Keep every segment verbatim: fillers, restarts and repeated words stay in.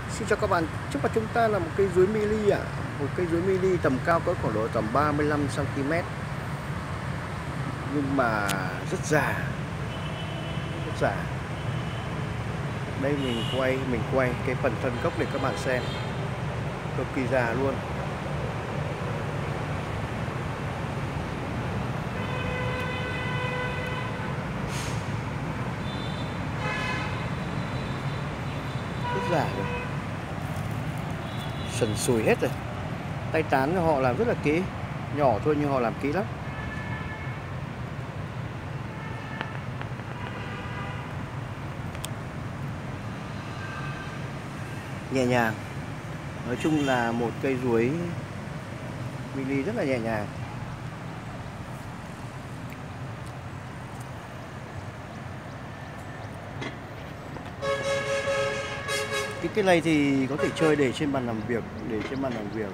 Xin chào các bạn, trước mặt chúng ta là một cây chuối mini ạ. À. Một cây chuối mini tầm cao có khoảng độ tầm ba mươi lăm xăng ti mét. Nhưng mà rất già. Rất già. Đây mình quay, mình quay cái phần thân gốc để các bạn xem. Cực kỳ già luôn. Rất già rồi. Sần sùi hết rồi. Tay tán họ làm rất là kỹ. Nhỏ thôi nhưng họ làm kỹ lắm. Nhẹ nhàng. Nói chung là một cây chuối mini rất là nhẹ nhàng. Cái cái này thì có thể chơi để trên bàn làm việc, để trên bàn làm việc.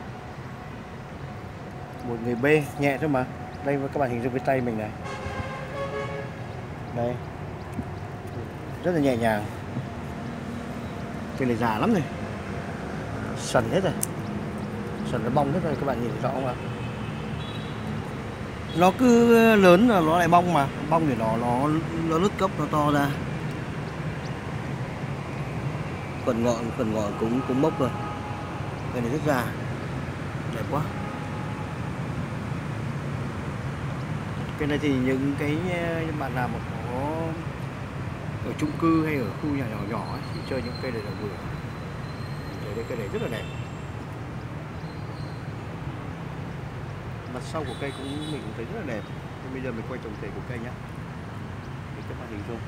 Một người bê nhẹ thôi mà. Đây các bạn hình dung cái tay mình này. Đây. Rất là nhẹ nhàng. Cây này già lắm rồi. Sần hết rồi. Sần nó bong hết rồi, các bạn nhìn rõ không ạ? Nó cứ lớn là nó lại bong mà. Bong thì nó nó nó lứt gốc nó to ra. Phần ngọn phần ngọn cũng cũng mốc rồi. Cây này rất già. Đẹp quá. Cái này thì những cái bạn nào mà có ở chung cư hay ở khu nhà nhỏ nhỏ ấy, thì chơi những cây này là vừa. Chơi đây cây này rất là đẹp. Mặt sau của cây cũng mình cũng thấy rất là đẹp. Nên bây giờ mình quay tổng thể của cây nhé. Để các bạn hình dung.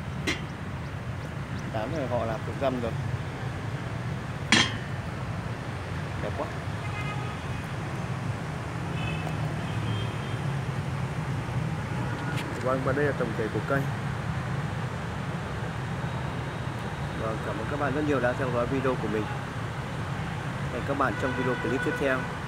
Tán này họ làm cực răm rồi. Đẹp quá. Vâng, và đây là tổng thể của cây. Vâng, cảm ơn các bạn rất nhiều đã theo dõi video của mình. Hẹn các bạn trong video clip tiếp theo.